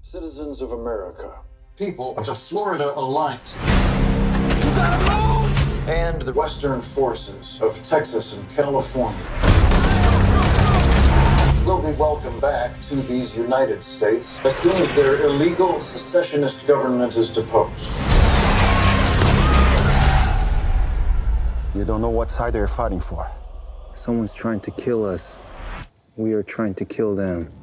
Citizens of America. People of the Florida Alliance. And the Western forces of Texas and California will be welcomed back to these United States as soon as their illegal secessionist government is deposed. You don't know what side they're fighting for. Someone's trying to kill us. We are trying to kill them.